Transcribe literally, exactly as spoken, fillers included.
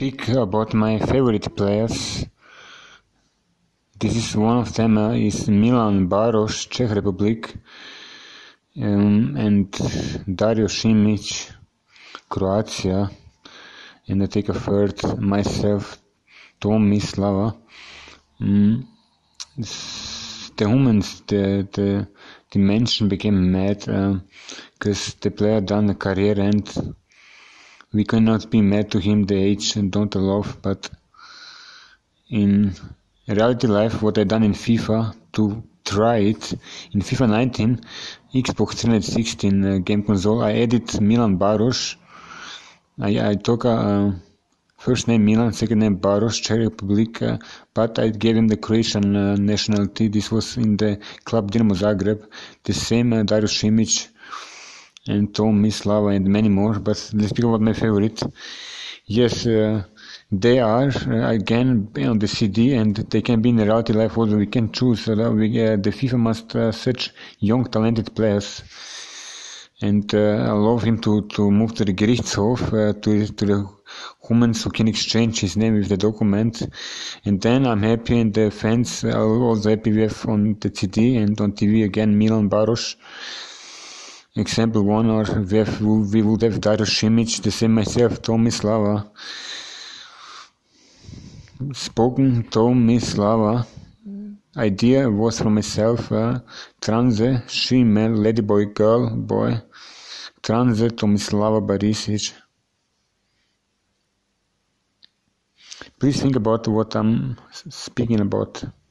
speak about my favorite players. This is one of them uh, is Milan Baroš, Czech Republic, um, and Dario Simic, Croatia, and I take a third myself, Tomislava. Um, the humans, the the the mention became mad because uh, the player done a career and we cannot be mad to him the age and don't love, but in reality life what I done in FIFA to try it in FIFA nineteen Xbox three sixteen uh, game console, I added Milan Baroš. I, I took a uh, first name Milan, second name Baroš, Czech Republic, uh, but I gave him the Croatian uh, nationality. This was in the club Dinamo Zagreb. The same uh, Dario Simic and Tomislava and many more, but let's speak about my favorite. Yes, uh, they are uh, again on the C D and they can be in reality life also. We can choose. Uh, we, uh, the FIFA must uh, search young talented players, and uh, allow him to, to move to the Gerichtshof, uh, to, to the humans who can exchange his name with the document. And then I'm happy, and the fans are also happy we have on the C D and on T V again Milan Baroš. Example one, or we, have, we would have Dario Simic, the same myself, Tomislava. Spoken Tomislava. Idea was from myself, uh, Tranze, she, man, lady boy, girl, boy. Tranze Tomislava Barisic. Please think about what I'm speaking about.